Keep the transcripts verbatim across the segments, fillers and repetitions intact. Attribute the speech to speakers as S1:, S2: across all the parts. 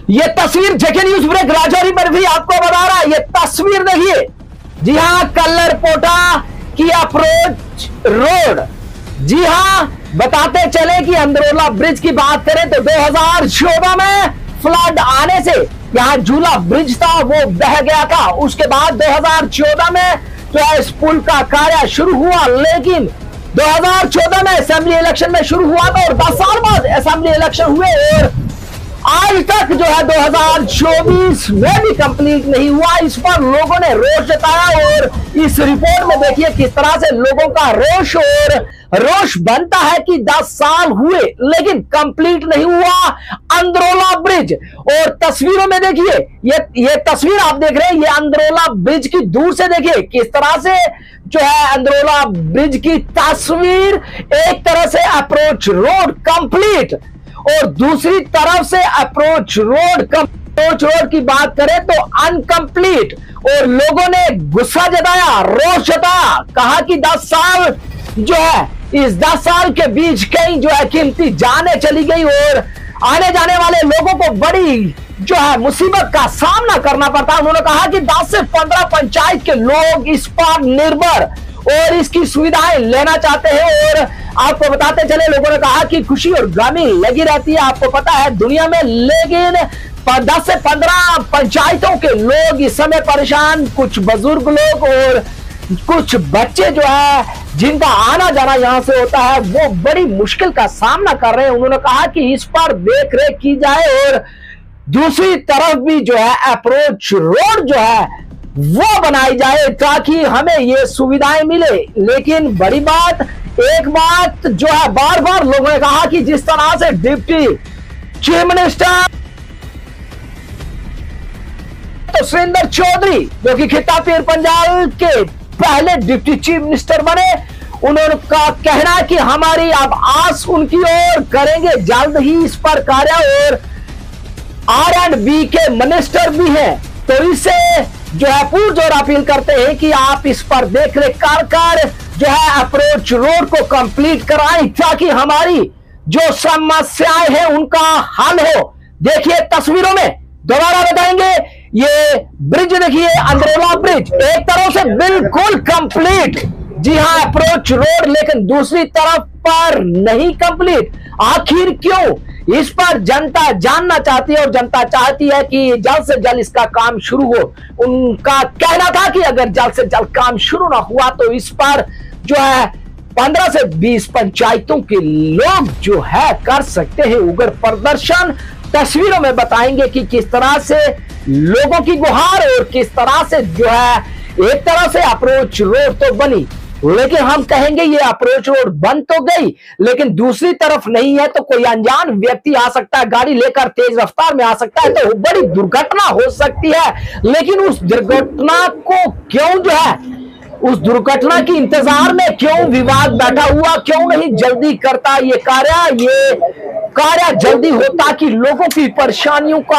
S1: ये तस्वीर जेके news break Rajouri पर भी आपको बता रहा है। ये तस्वीर देखिए, जी हां, कल्लरपोटा की अप्रोच रोड। जी हां, बताते चले कि अंदरोला ब्रिज की बात करें तो दो हज़ार चौदह में फ्लड आने से यहां झूला ब्रिज था वो बह गया था। उसके बाद दो हज़ार चौदह में जो है इस पुल का कार्य शुरू हुआ, लेकिन दो हज़ार चौदह में असेंबली इलेक्शन में शुरू हुआ था और दस साल बाद असेंबली इलेक्शन हुए और आज तक जो है दो हज़ार चौबीस में भी कंप्लीट नहीं हुआ। इस पर लोगों ने रोष जताया और इस रिपोर्ट में देखिए किस तरह से लोगों का रोष और रोष बनता है कि दस साल हुए लेकिन कंप्लीट नहीं हुआ अंदरोला ब्रिज। और तस्वीरों में देखिए, ये ये तस्वीर आप देख रहे हैं, ये अंदरोला ब्रिज की दूर से देखिए किस तरह से जो है अंदरोला ब्रिज की तस्वीर। एक तरह से अप्रोच रोड कंप्लीट और दूसरी तरफ से अप्रोच रोड अप्रोच रोड की बात करें तो अनकंप्लीट। और लोगों ने गुस्सा जताया, रोष जताया, कहा कि दस साल जो है इस दस साल के बीच कई जो है कीमती जाने चली गई और आने जाने वाले लोगों को बड़ी जो है मुसीबत का सामना करना पड़ता। उन्होंने कहा कि दस से पंद्रह पंचायत के लोग इस पर निर्भर और इसकी सुविधाएं लेना चाहते हैं। और आपको बताते चले, लोगों ने कहा कि खुशी और गमी लगी रहती है, आपको पता है दुनिया में, लेकिन दस से पंद्रह पंचायतों के लोग इस समय परेशान, कुछ बुजुर्ग लोग और कुछ बच्चे जो है जिनका आना जाना यहां से होता है वो बड़ी मुश्किल का सामना कर रहे हैं। उन्होंने कहा कि इस पर देख रेख की जाए और दूसरी तरफ भी जो है अप्रोच रोड जो है वो बनाई जाए ताकि हमें ये सुविधाएं मिले। लेकिन बड़ी बात, एक बात जो है बार बार लोगों ने कहा कि जिस तरह से डिप्टी चीफ मिनिस्टर तो सुरेंद्र चौधरी जो कि खिताब पीर पंजाल के पहले डिप्टी चीफ मिनिस्टर बने, उन्होंने का कहना है कि हमारी अब आस उनकी ओर करेंगे जल्द ही इस पर कार्य। और आर एंड बी के मिनिस्टर भी हैं, तो इससे जो है पुरजोर अपील करते हैं कि आप इस पर देख रेख कर कर जो है अप्रोच रोड को कंप्लीट कराएं ताकि हमारी जो समस्याएं हैं उनका हल हो। देखिए तस्वीरों में दोबारा बताएंगे, ये ब्रिज देखिए अंदरोला ब्रिज एक तरफ से बिल्कुल कंप्लीट, जी हाँ अप्रोच रोड, लेकिन दूसरी तरफ पर नहीं कंप्लीट। आखिर क्यों? इस पर जनता जानना चाहती है और जनता चाहती है कि जल्द से जल्द इसका काम शुरू हो। उनका कहना था कि अगर जल्द से जल्द काम शुरू ना हुआ तो इस पर जो है पंद्रह से बीस पंचायतों के लोग जो है कर सकते हैं उग्र प्रदर्शन। तस्वीरों में बताएंगे कि किस तरह से लोगों की गुहार और किस तरह से जो है एक तरह से अप्रोच रोड तो बनी, लेकिन हम कहेंगे ये अप्रोच रोड बन तो गई लेकिन दूसरी तरफ नहीं है, तो कोई अनजान व्यक्ति आ सकता है, गाड़ी लेकर तेज रफ्तार में आ सकता है, तो बड़ी दुर्घटना हो सकती है। लेकिन उस दुर्घटना को क्यों जो है उस दुर्घटना की इंतजार में क्यों विवाद बैठा हुआ, क्यों नहीं जल्दी करता ये कार्य ये कार्य जल्दी हो ताकि लोगों की परेशानियों का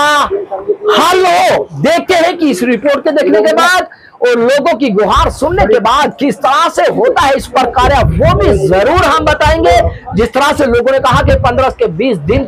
S1: हल हो। देखते हैं कि इस रिपोर्ट के देखने के बाद और लोगों की गुहार सुनने के बाद किस तरह से होता है इस पर कार्य, वो भी जरूर हम बताएंगे। जिस तरह से लोगों ने कहा कि पंद्रह से बीस दिन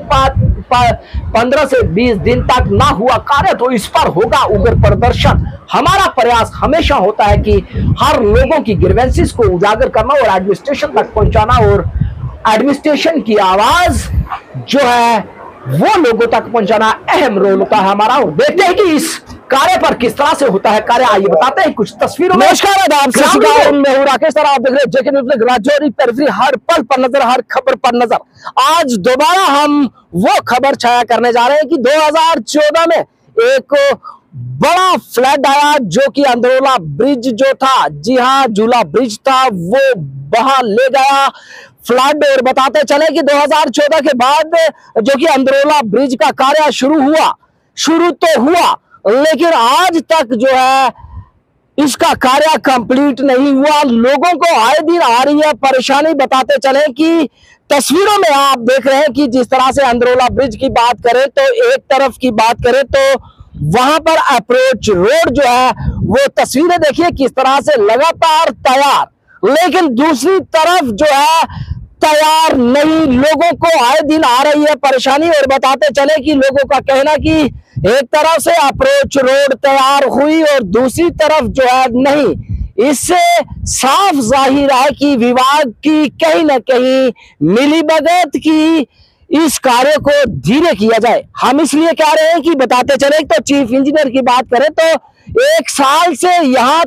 S1: पंद्रह से बीस दिन तक ना हुआ कार्य तो इस पर होगा उग्र प्रदर्शन। हमारा प्रयास हमेशा होता है कि हर लोगों की ग्रीवेंसेस को उजागर करना और एडमिनिस्ट्रेशन तक पहुंचाना, और एडमिनिस्ट्रेशन की आवाज जो है वो लोगों तक पहुंचाना अहम रोल होता है हमारा। और देखते हैं कि इस कार्य पर किस तरह से होता है कार्य, आइए बताते हैं कुछ तस्वीरों में। नमस्कार, मैं हूं राकेश सर, आप देख रहे हैं जेके न्यूज राजौरी पेरिफेरी, हर पल पर नजर, हर खबर पर नजर। आज दोबारा हम वो खबर छाया करने जा रहे हैं कि दो हज़ार चौदह में एक बड़ा फ्लड आया जो कि अंदरोला ब्रिज जो था, जी हाँ झूला ब्रिज था, वो बहा ले गया फ्लड। और बताते चले कि दो हज़ार चौदह के बाद जो कि अंदरोला ब्रिज का कार्य शुरू हुआ, शुरू तो हुआ लेकिन आज तक जो है इसका कार्य कंप्लीट नहीं हुआ। लोगों को आए दिन आ रही है परेशानी। बताते चले कि तस्वीरों में आप देख रहे हैं कि जिस तरह से अंदरोला ब्रिज की बात करें तो एक तरफ की बात करें तो वहां पर अप्रोच रोड जो है वो तस्वीरें देखिए किस तरह से लगातार तैयार, लेकिन दूसरी तरफ जो है तैयार नहीं। लोगों को आए दिन आ रही है परेशानी। और बताते चले कि लोगों का कहना कि एक तरफ से अप्रोच रोड तैयार हुई और दूसरी तरफ जो है नहीं। इससे साफ जाहिर है कि विभाग की कहीं ना कहीं मिलीभगत की इस कार्य को धीरे किया जाए। हम इसलिए कह रहे हैं कि बताते चले तो चीफ इंजीनियर की बात करें तो एक साल से यहां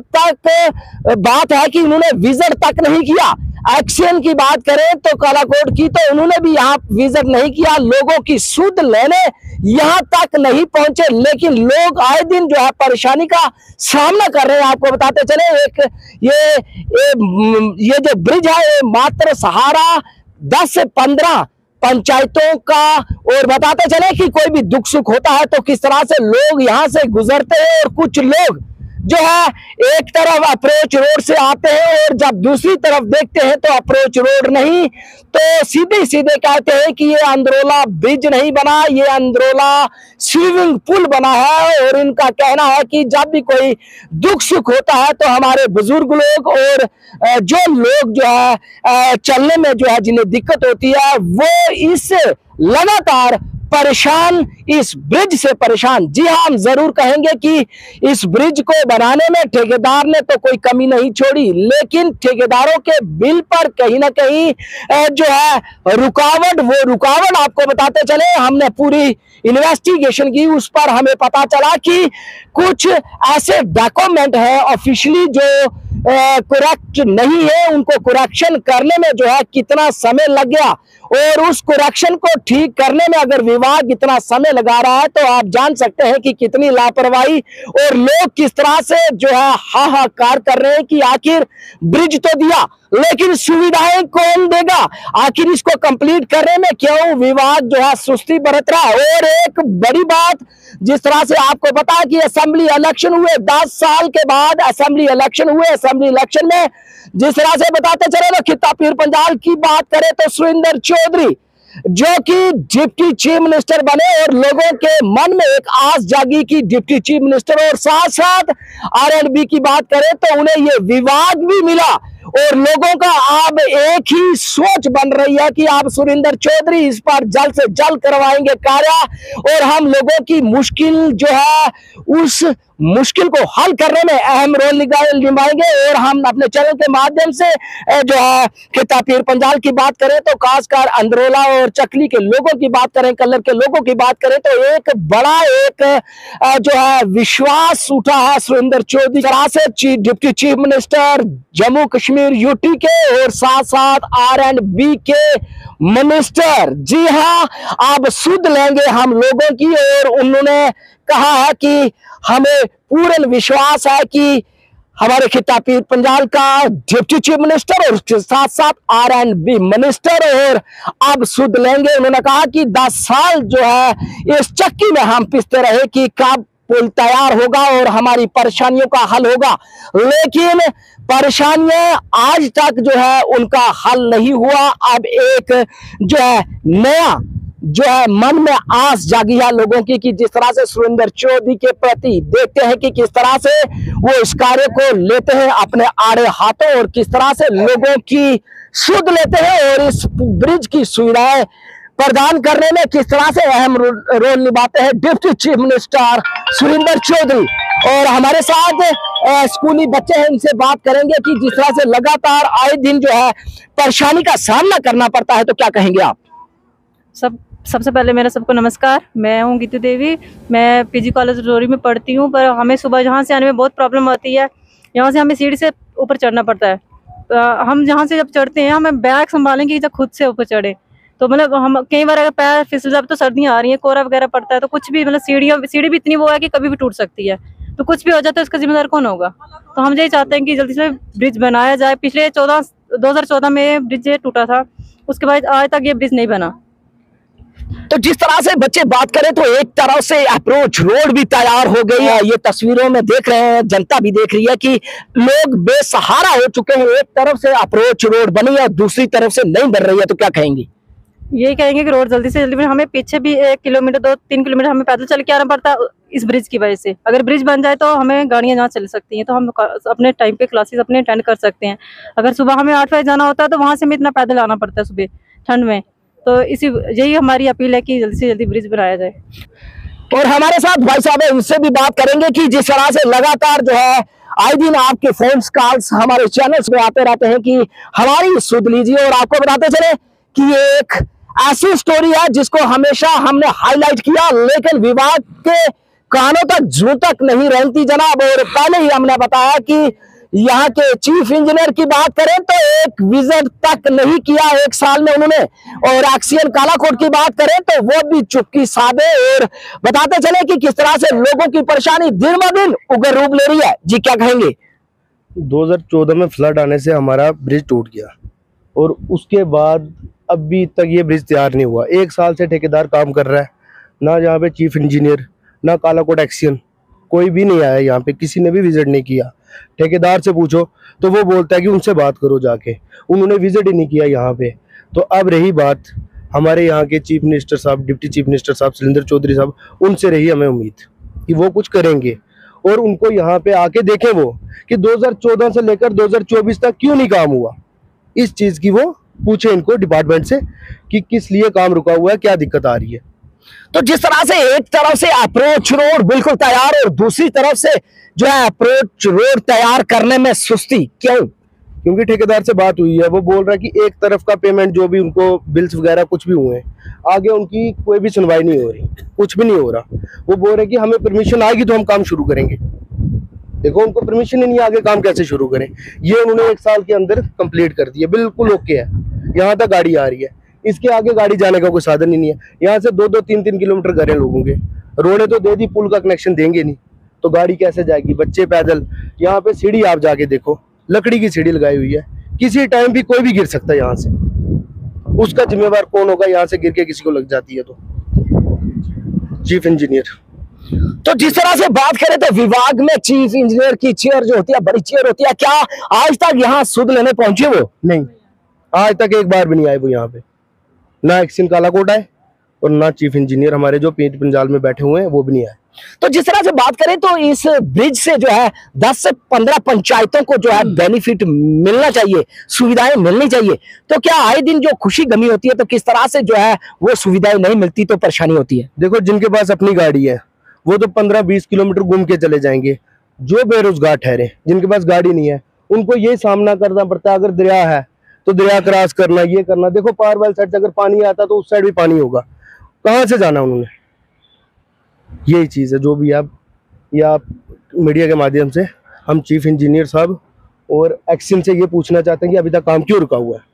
S1: तक बात है कि उन्होंने विजिट तक नहीं किया। एक्शन की बात करें तो कालाकोट की, तो उन्होंने भी यहाँ विजिट नहीं किया। लोगों की सुध लेने यहाँ तक नहीं पहुंचे, लेकिन लोग आए दिन जो है परेशानी का सामना कर रहे हैं। आपको बताते चले एक ये ये, ये जो ब्रिज है ये मात्र सहारा दस से पंद्रह पंचायतों का। और बताते चले कि कोई भी दुख सुख होता है तो किस तरह से लोग यहां से गुजरते हैं और कुछ लोग जो है एक तरफ अप्रोच रोड से आते हैं और जब दूसरी तरफ देखते हैं तो अप्रोच रोड नहीं, तो सीधे सीधे कहते हैं कि ये अंदरोला ब्रिज नहीं बना, ये अंदरोला स्विमिंग पूल बना है। और इनका कहना है कि जब भी कोई दुख सुख होता है तो हमारे बुजुर्ग लोग और जो लोग जो है चलने में जो है जिन्हें दिक्कत होती है वो इस लगातार परेशान, इस ब्रिज से परेशान। जी हाँ, हम जरूर कहेंगे कि इस ब्रिज को बनाने में ठेकेदार ने तो कोई कमी नहीं छोड़ी, लेकिन ठेकेदारों के बिल पर कहीं ना कहीं जो है रुकावट, वो रुकावट आपको बताते चले, हमने पूरी इन्वेस्टिगेशन की, उस पर हमें पता चला कि कुछ ऐसे डॉक्यूमेंट है ऑफिशियली जो करेक्ट नहीं है। उनको करेक्शन करने में जो है कितना समय लग गया, और उस करेक्शन को ठीक करने में अगर विभाग इतना समय लगा रहा है तो आप जान सकते हैं कि कितनी लापरवाही और लोग किस तरह से जो है हाहाकार कर रहे हैं कि आखिर ब्रिज तो दिया लेकिन सुविधाएं कौन देगा, आखिर इसको कंप्लीट करने में क्यों विभाग जो है सुस्ती बरत रहा है। और एक बड़ी बात, जिस तरह से आपको पता है कि असेंबली इलेक्शन हुए, दस साल के बाद असेंबली इलेक्शन हुए, असेंबली इलेक्शन में जिस तरह से बताते चले ना, खित्ता पीर पंजाल की बात करें तो सुरेंद्र चौधरी जो कि डिप्टी चीफ मिनिस्टर बने और लोगों के मन में एक आस जागी कि डिप्टी चीफ मिनिस्टर, और साथ साथ आर एंड बी की बात करें तो उन्हें ये विभाग भी मिला। और लोगों का अब एक ही सोच बन रही है कि आप सुरेंद्र चौधरी इस पर जल्द से जल्द करवाएंगे कार्य और हम लोगों की मुश्किल जो है उस मुश्किल को हल करने में अहम रोल निभाएंगे। और हम अपने चैनल के माध्यम से जो है खित्ता पीर पंजाल की बात करें तो खासकर अंदरोला और चकली के लोगों की बात करें, कल्लर के लोगों की बात करें तो एक बड़ा एक जो है विश्वास उठा है सुरेंद्र चौधरी तरह से deputy chief minister Jammu Kashmir UT के और साथ साथ आर एंड बी के मिनिस्टर। जी हाँ, आप सुध लेंगे हम लोगों की। और उन्होंने कहा है कि हमें पूर्ण विश्वास है कि हमारे खित्ता पीर पंजाल का डिप्टी चीफ मिनिस्टर और उसके साथ साथ आर एंड बी मिनिस्टर और अब सुध लेंगे। उन्होंने कहा कि दस साल जो है इस चक्की में हम पिसते रहे कि कब पुल तैयार होगा और हमारी परेशानियों का हल होगा, लेकिन परेशानियां आज तक जो है उनका हल नहीं हुआ। अब एक जो है नया जो है मन में आस जागी है लोगों की कि जिस तरह से सुरेंद्र चौधरी के प्रति देखते हैं कि किस तरह से वो इस कार्य को लेते हैं अपने आड़े हाथों और किस तरह से लोगों की सुध लेते हैं और इस ब्रिज की सुविधाएं प्रदान करने में किस तरह से अहम रोल निभाते हैं deputy chief minister Surendra Chaudhary. और हमारे साथ स्कूली बच्चे हैं, इनसे बात करेंगे कि जिस तरह से लगातार आए दिन जो है परेशानी का सामना करना पड़ता है, तो क्या कहेंगे आप?
S2: सब सबसे पहले मेरा सबको नमस्कार। मैं हूँ गीतू देवी, मैं पीजी कॉलेज रजौरी में पढ़ती हूँ। पर हमें सुबह यहाँ से आने में बहुत प्रॉब्लम आती है। यहाँ से हमें सीढ़ी से ऊपर चढ़ना पड़ता है। हम जहाँ से जब चढ़ते हैं हमें बैग संभालेंगे जब खुद से ऊपर चढ़े, तो मतलब हम कई बार अगर पैर फिसल जाए, तो सर्दियाँ आ रही हैं, कोहरा वगैरह पड़ता है, तो कुछ भी मतलब सीढ़ियाँ सीढ़ी भी इतनी वो है कि कभी भी टूट सकती है, तो कुछ भी हो जाता है उसका जिम्मेदार कौन होगा। तो हम यही चाहते हैं कि जल्दी से ब्रिज बनाया जाए। पिछले चौदह दो हजार चौदह में ब्रिज टूटा था, उसके बाद आज तक ये ब्रिज नहीं बना।
S1: तो जिस तरह से बच्चे बात करें तो एक तरह से अप्रोच रोड भी तैयार हो गई है, ये तस्वीरों में देख रहे हैं, जनता भी देख रही है कि लोग बेसहारा हो चुके हैं। एक तरफ से अप्रोच रोड बनी है, दूसरी तरफ से नहीं बन रही है, तो क्या कहेंगी?
S2: यही कहेंगे कि रोड जल्दी से जल्दी, हमें पीछे भी एक किलोमीटर दो तीन किलोमीटर हमें पैदल चल के आना पड़ता है इस ब्रिज की वजह से। अगर ब्रिज बन जाए तो हमें गाड़ियां जहाँ चल सकती हैं, तो हम अपने टाइम पे क्लासेस अपने अटेंड कर सकते हैं। अगर सुबह हमें आठ बजे जाना होता है तो वहाँ से हमें इतना पैदल आना पड़ता है सुबह ठंड में। तो इसी यही हमारी अपील है कि जल्दी से जल्दी ब्रिज बनाया जाए।
S1: और हमारे साथ भाई साहब है, उनसे भी बात करेंगे कि जिस तरह से लगातार जो है आए दिन आपके फोन कॉल्स हमारे चैनल्स में आते रहते हैं कि हमारी सुध लीजिए, और आपको बताते चले कि ये एक ऐसी स्टोरी है जिसको हमेशा हमने हाईलाइट किया, लेकिन विभाग के कानों तक जू तक नहीं रहती जनाब। और पहले ही हमने बताया कि यहाँ के चीफ इंजीनियर की बात करें तो एक विजिट तक नहीं किया एक साल में उन्होंने, और एक्सीएन कालाकोट की बात करें तो वो भी चुपकी साधे। और बताते चले कि किस तरह से लोगों की परेशानी दिन ब दिन उग्र रूप ले रही है। जी क्या कहेंगे?
S3: दो हज़ार चौदह में फ्लड आने से हमारा ब्रिज टूट गया और उसके बाद अभी तक ये ब्रिज तैयार नहीं हुआ। एक साल से ठेकेदार काम कर रहा है, ना यहाँ पे चीफ इंजीनियर ना कालाकोट एक्सीएन कोई भी नहीं आया, यहाँ पे किसी ने भी विजिट नहीं किया। ठेकेदार से पूछो तो वो बोलता है कि उनसे बात करो जाके, उन्होंने विजिट ही नहीं किया यहाँ पे। तो अब रही बात हमारे यहाँ के चीफ मिनिस्टर साहब, डिप्टी चीफ मिनिस्टर साहब शैलेंद्र चौधरी साहब, उनसे रही हमें उम्मीद कि वो कुछ करेंगे और उनको यहाँ पे आके देखें वो कि दो हज़ार चौदह से लेकर दो हज़ार चौबीस तक क्यों नहीं काम हुआ। इस चीज की वो पूछे इनको डिपार्टमेंट से कि किस लिए काम रुका हुआ है, क्या दिक्कत आ रही है।
S1: तो जिस तरह से एक तरफ से अप्रोच रोड बिल्कुल तैयार और दूसरी तरफ से जो है अप्रोच रोड तैयार करने में सुस्ती क्यों?
S3: क्योंकि ठेकेदार से बात हुई है, वो बोल रहा है कि एक तरफ का पेमेंट जो भी उनको बिल्स वगैरह कुछ भी हुए हैं, आगे उनकी कोई भी सुनवाई नहीं हो रही, कुछ भी नहीं हो रहा। वो बोल रहे कि हमें परमिशन आएगी तो हम काम शुरू करेंगे। देखो उनको परमिशन ही नहीं, आगे काम कैसे शुरू करें। ये उन्होंने एक साल के अंदर कंप्लीट कर दिया, बिल्कुल ओके है, यहाँ तक गाड़ी आ रही है, इसके आगे गाड़ी जाने का कोई साधन ही नहीं है। यहाँ से दो दो तीन तीन किलोमीटर घर है लोगों के, रोडें तो दे दी, पुल का कनेक्शन देंगे नहीं तो गाड़ी कैसे जाएगी, बच्चे पैदल। यहाँ पे सीढ़ी आप जाके देखो, लकड़ी की सीढ़ी लगाई हुई है, किसी टाइम भी कोई भी गिर सकता है यहाँ से, उसका जिम्मेवार कौन होगा? यहाँ से गिर के किसी को लग जाती है तो चीफ इंजीनियर।
S1: तो जिस तरह से बात करें तो विभाग में चीफ इंजीनियर की चेयर जो होती है बड़ी चेयर होती है, क्या आज तक यहाँ सुध लेने पहुंचे वो?
S3: नहीं, आज तक एक बार भी नहीं आए वो यहाँ पे, ना एक्सीएन कालाकोट आए और ना चीफ इंजीनियर हमारे जो पीठ पंजाल में बैठे हुए हैं वो भी नहीं आए।
S1: तो जिस तरह से बात करें तो इस ब्रिज से जो है दस से पंद्रह पंचायतों को जो है बेनिफिट मिलना चाहिए, सुविधाएं मिलनी चाहिए। तो क्या आए दिन जो खुशी गमी होती है तो किस तरह से जो है वो सुविधाएं नहीं मिलती तो परेशानी होती है?
S3: देखो जिनके पास अपनी गाड़ी है वो तो पंद्रह बीस किलोमीटर घूम के चले जाएंगे, जो बेरोजगार ठहरे जिनके पास गाड़ी नहीं है उनको ये सामना करना पड़ता है। अगर दरिया है तो दरिया क्रॉस करना, ये करना। देखो पार वाली साइड से अगर पानी आता तो उस साइड भी पानी होगा, कहाँ से जाना उन्होंने? यही चीज़ है जो भी आप या आप मीडिया के माध्यम से हम चीफ इंजीनियर साहब और एक्सीएन से ये पूछना चाहते हैं कि अभी तक काम क्यों रुका हुआ है।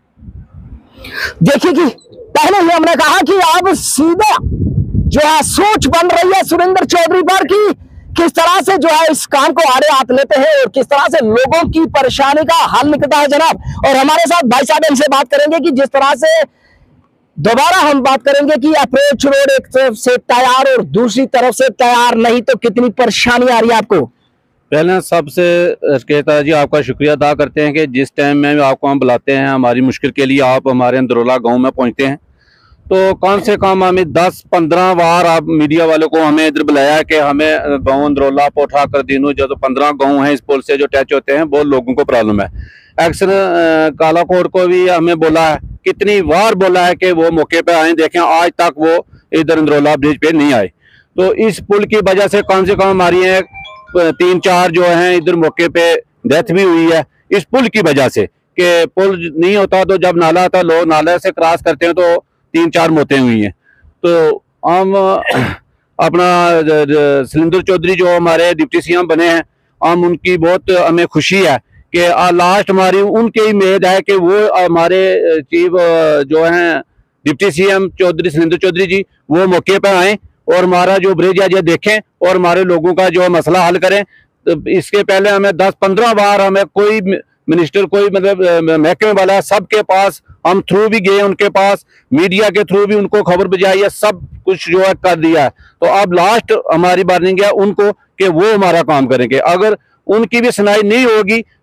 S1: देखिए कि पहले ही हमने कहा कि अब सीधा जो है सोच बन रही है सुरेंद्र चौधरी पर कि किस तरह से जो है इस काम को आड़े हाथ लेते हैं और किस तरह से लोगों की परेशानी का हल निकलता है जनाब। और हमारे साथ भाई साहब इनसे बात करेंगे कि जिस तरह से दोबारा हम बात करेंगे कि अप्रोच रोड एक तरफ से तैयार और दूसरी तरफ से तैयार नहीं तो कितनी परेशानी आ रही है आपको?
S4: पहले सबसे कहता जी आपका शुक्रिया अदा करते हैं कि जिस टाइम में आपको हम बुलाते हैं हमारी मुश्किल के लिए आप हमारे अंदरोला गांव में पहुंचते हैं। तो कम से कम हमें दस पंद्रह बार आप मीडिया वालों को हमें इधर बुलाया कि हमें गांव अंदरोला पोठा कर दिनू जो तो पंद्रह गांव हैं इस पुल से जो टच होते हैं बहुत लोगों को प्रॉब्लम है। एक्शन कालाकोट को भी हमें बोला है, कितनी बार बोला है कि वो मौके पे आए, देखें आज तक वो इधर अंदरोला ब्रिज पे नहीं आए। तो इस पुल की वजह से कम से कम हमारी है तीन चार जो हैं इधर मौके पे डेथ भी हुई है इस पुल की वजह से कि पुल नहीं होता तो जब नाला आता लोग नाले से क्रॉस करते हैं तो तीन चार मौतें हुई हैं। तो हम अपना शैलेंद्र चौधरी जो हमारे डिप्टी सीएम बने हैं, हम उनकी बहुत हमें खुशी है कि लास्ट हमारी उनकी उम्मीद है कि वो हमारे चीफ जो हैं डिप्टी सीएम चौधरी शैलेंद्र चौधरी जी वो मौके पर आएँ और हमारा जो ब्रिज है ये देखें और हमारे लोगों का जो मसला हल करें। तो इसके पहले हमें दस पंद्रह बार हमें कोई मिनिस्टर कोई मतलब महकमे वाला है सबके पास हम थ्रू भी गए, उनके पास मीडिया के थ्रू भी उनको खबर भिजाई है, सब कुछ जो है कर दिया है। तो अब लास्ट हमारी वार्निंग है उनको कि वो हमारा काम करेंगे। अगर उनकी भी सुनाई नहीं होगी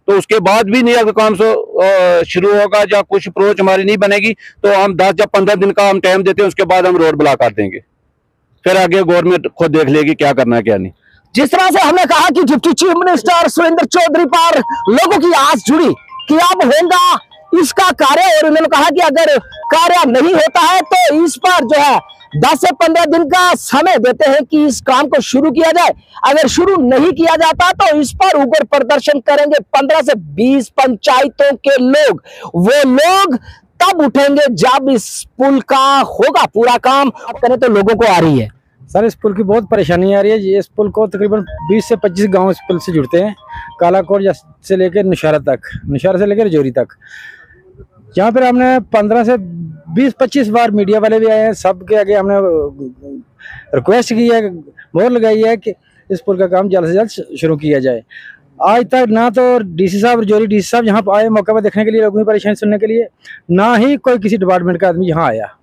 S4: तो उसके बाद भी नहीं अगर काम शुरू होगा या कुछ अप्रोच हमारी नहीं बनेगी तो हम दस या पंद्रह दिन का हम टाइम देते हैं, उसके बाद हम रोड ब्लॉक कर देंगे। फिर आगे गवर्नमेंट खुद देख लेगी क्या करना है क्या नहीं।
S1: जिस तरह से हमने कहा कि deputy chief minister Surendra Chaudhary पर लोगों की आस जुड़ी कि अब होगा इसका कार्य, और उन्होंने कहा कि अगर कार्य नहीं होता है तो इस पर जो है दस से पंद्रह दिन का समय देते हैं कि इस काम को शुरू किया जाए। अगर शुरू नहीं किया जाता तो इस पर उग्र प्रदर्शन करेंगे पंद्रह से बीस पंचायतों के लोग। वो लोग तब उठेंगे जब इस पुल का होगा पूरा काम। बात करें तो लोगों को आ रही है
S5: सर, इस पुल की बहुत परेशानी आ रही है। ये इस पुल को तकरीबन बीस से पच्चीस गांव इस पुल से जुड़ते हैं, कालाकोट से लेकर निशारा तक, निशारा से लेकर जोरी तक। यहाँ पर हमने पंद्रह से बीस पच्चीस बार मीडिया वाले भी आए हैं, सबके आगे हमने रिक्वेस्ट की है, मोहर लगाई है कि इस पुल का काम जल्द से जल्द शुरू किया जाए। आज तक ना तो डीसी साहब जोरी डीसी साहब यहाँ आए मौके पर देखने के लिए, लोगों की परेशानी सुनने के लिए, ना ही कोई किसी डिपार्टमेंट का आदमी यहाँ आया।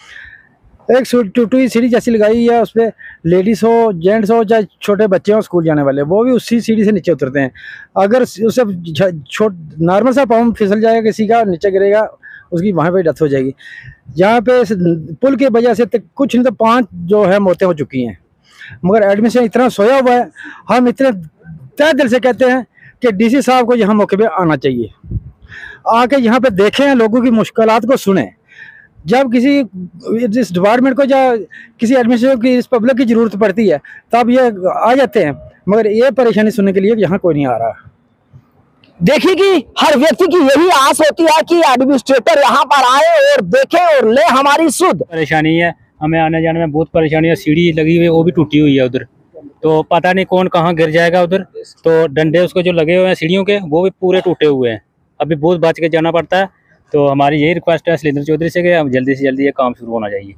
S5: एक टूटी सीढ़ी जैसी लगाई है, उस पर लेडीज हो, जेंट्स हो, चाहे छोटे बच्चे हो स्कूल जाने वाले, वो भी उसी सीढ़ी से नीचे उतरते हैं। अगर उससे छोट नॉर्मल सा पाँव फिसल जाएगा किसी का, नीचे गिरेगा, उसकी वहाँ पे डेथ हो जाएगी। यहाँ पे पुल की वजह से कुछ नहीं तो पांच जो है मौतें हो चुकी हैं, मगर एडमिशन इतना सोया हुआ है। हम इतने तय दिल से कहते हैं कि डीसी साहब को यहाँ मौके पे आना चाहिए, आके यहाँ पे देखें, लोगों की मुश्किलात को सुने। जब किसी जिस डिपार्टमेंट को या किसी एडमिनिस्ट्रेशन की इस पब्लिक की जरूरत पड़ती है तब ये आ जाते हैं, मगर ये परेशानी सुनने के लिए यहाँ कोई नहीं आ रहा।
S1: देखिए कि हर व्यक्ति की यही आस होती है कि एडमिनिस्ट्रेटर यहाँ पर आए और देखे और ले हमारी सुध।
S6: परेशानी है, हमें आने जाने में बहुत परेशानी है। सीढ़ी लगी हुई है वो भी टूटी हुई है उधर, तो पता नहीं कौन कहाँ गिर जाएगा उधर। तो डंडे उसको जो लगे हुए हैं सीढ़ियों के वो भी पूरे टूटे हुए हैं, अभी बहुत बच के जाना पड़ता है। तो हमारी यही रिक्वेस्ट है सुरेंद्र चौधरी से कि अब जल्दी से जल्दी ये काम शुरू होना चाहिए।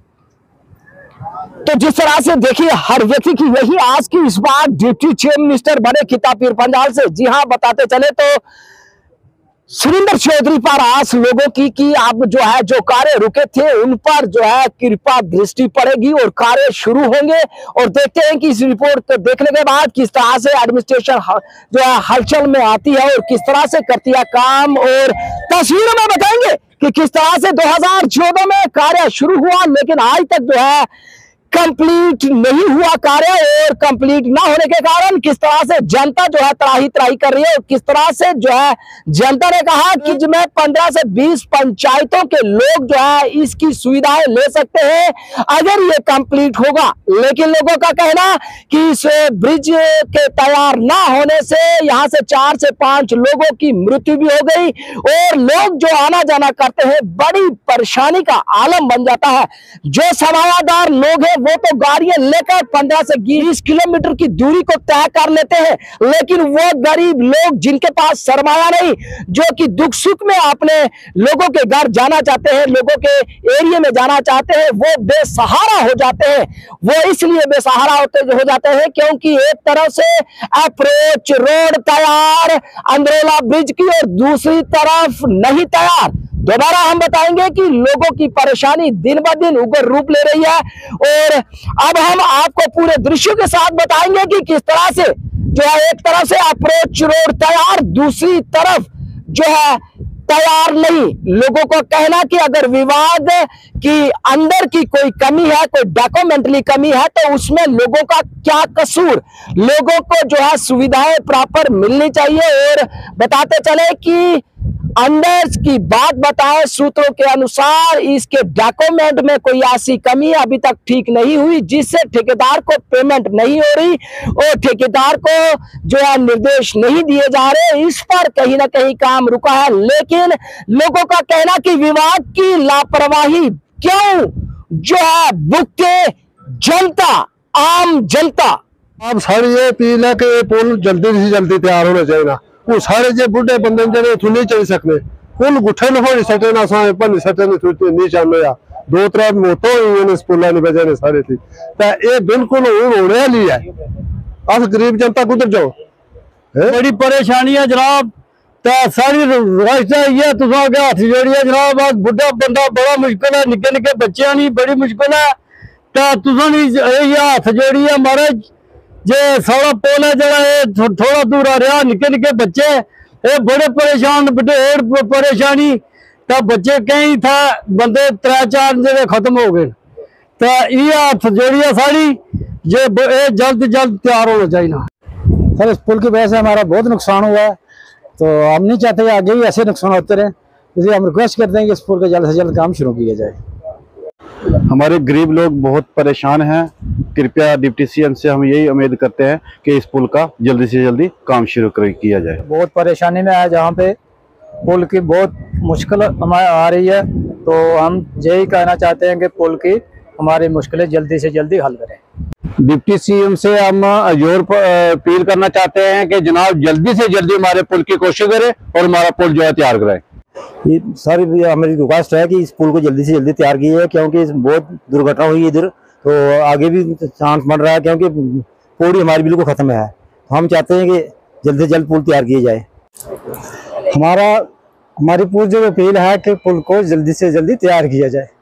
S1: तो जिस तरह से देखिए हर व्यक्ति की यही आस की इस बार डिप्टी चीफ मिनिस्टर बने खिताब पीर पंजाल से। जी हाँ, बताते चले तो सुरेंद्र चौधरी पर आस लोगों की कि अब जो है जो कार्य रुके थे उन पर जो है कृपा दृष्टि पड़ेगी और कार्य शुरू होंगे। और देखते हैं कि इस रिपोर्ट को देखने के बाद किस तरह से एडमिनिस्ट्रेशन जो है हलचल में आती है और किस तरह से करती है काम, और तस्वीरों में बताएंगे कि किस तरह से दो हजार चौदह में कार्य शुरू हुआ लेकिन आज तक जो है कंप्लीट नहीं हुआ कार्य, और कंप्लीट ना होने के कारण किस तरह से जनता जो है त्राही त्राही कर रही है, और किस तरह से जो है जनता ने कहा कि जो मैं पंद्रह से बीस पंचायतों के लोग जो है इसकी सुविधाएं ले सकते हैं अगर ये कंप्लीट होगा। लेकिन लोगों का कहना कि इस ब्रिज के तैयार ना होने से यहाँ से चार से पांच लोगों की मृत्यु भी हो गई और लोग जो आना जाना करते हैं बड़ी परेशानी का आलम बन जाता है। जो समायादार लोग हैं वो तो गाड़ियां लेकर पंद्रह से बीस किलोमीटर की दूरी को तय कर लेते हैं, लेकिन वो गरीब लोग जिनके पास सरमाया नहीं, जो कि दुख सुख में अपने लोगों के घर जाना चाहते हैं, लोगों के एरिया में जाना चाहते हैं, वो बेसहारा हो जाते हैं। वो इसलिए बेसहारा होते हो जाते हैं क्योंकि एक तरफ से अप्रोच रोड तैयार अंद्रोला ब्रिज की और दूसरी तरफ नहीं तैयार। दोबारा हम बताएंगे कि लोगों की परेशानी दिन ब दिन उग्र रूप ले रही है, और अब हम आपको पूरे दृश्य के साथ बताएंगे कि किस तरह से जो है एक तरफ से अप्रोच रोड तैयार, दूसरी तरफ जो है तैयार नहीं। लोगों को कहना कि अगर विवाद की अंदर की कोई कमी है, कोई डॉक्यूमेंटरी कमी है तो उसमें लोगों का क्या कसूर, लोगों को जो है सुविधाएं प्रॉपर मिलनी चाहिए। और बताते चले कि अंदर की बात बताएं सूत्रों के अनुसार इसके डॉक्यूमेंट में कोई ऐसी कमी अभी तक ठीक नहीं हुई जिससे ठेकेदार को पेमेंट नहीं हो रही और ठेकेदार को जो है निर्देश नहीं दिए जा रहे, इस पर कहीं ना कहीं काम रुका है। लेकिन लोगों का कहना कि विभाग की लापरवाही क्यों जो है भुगते जनता, आम जनता।
S3: आप सारे ये पीला के पुल जल्दी से जल्दी तैयार होना चाहिए ना, वो सारे जे बुढ़े बंदे जने उठू नहीं चल सकते, पुल गुठे न होनी सटे ना साए पन सटे ने छुटे नहीं चाहने या दो तरह मोतो ही इस पुल ने बजे ने सारे थी ता ये बिल्कुल होने वाली है। अस गरीब जनता कुधर जाओ,
S5: बड़ी परेशानी है जनाब। ता सारी रास्ता ये तुसा के हाथ जोड़ी है जनाब। आज बुढ़ा बंदा बड़ा मुश्किल है, निके निके बच्चे नहीं बड़ी मुश्किल है। ता तुसा ये हाथ जोड़ी है महाराज, जे सारा पुल है जरा थोड़ा दूर आ रहा, निके निके बच्चे
S7: ये बड़े परेशान ढेर परेशानी तो बच्चे कई था बंदे त्रै चार जगह खत्म हो गए तो ये हाथ जोड़ी है साड़ी ये जल्द जल्द तैयार होना चाहिए।
S5: सर इस पुल की वजह से हमारा बहुत नुकसान हुआ है, तो हम नहीं चाहते कि आगे भी ऐसे नुकसान होते रहे, इसलिए हम रिक्वेस्ट करते हैं कि इस पुल का जल्द से जल्द काम शुरू किया जाए।
S8: हमारे गरीब लोग बहुत परेशान हैं, कृपया डिप्टी सीएम से हम यही उम्मीद करते हैं कि इस पुल का जल्दी से जल्दी काम शुरू किया जाए।
S5: बहुत परेशानी में है, जहाँ पे पुल की बहुत मुश्किल हमारे आ रही है, तो हम यही कहना चाहते हैं कि पुल की हमारी मुश्किलें जल्दी से जल्दी हल करें।
S4: डिप्टी सीएम से हम जोर अपील करना चाहते हैं कि जनाब जल्दी से जल्दी हमारे पुल की कोशिश करें और हमारा पुल जो है तैयार कराएं।
S9: ये सर हमारी रिक्वेस्ट है कि इस पुल को जल्दी से जल्दी तैयार किया जाए, क्योंकि बहुत दुर्घटना हुई इधर, तो आगे भी चांस बन रहा है, क्योंकि पौड़ी हमारी बिल्कुल खत्म है। तो हम चाहते हैं कि जल्द से जल्द पुल तैयार किया जाए।
S5: हमारा हमारी पूरी जो अपील है कि पुल को जल्दी से जल्दी तैयार किया जाए।